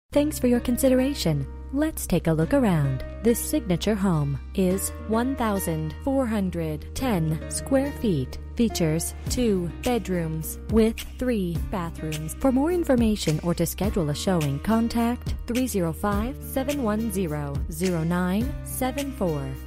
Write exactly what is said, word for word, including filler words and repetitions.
Thanks for your consideration. Let's take a look around. This signature home is one thousand four hundred ten square feet. Features two bedrooms with three bathrooms. For more information or to schedule a showing, contact three oh five, seven one zero, zero nine seven four.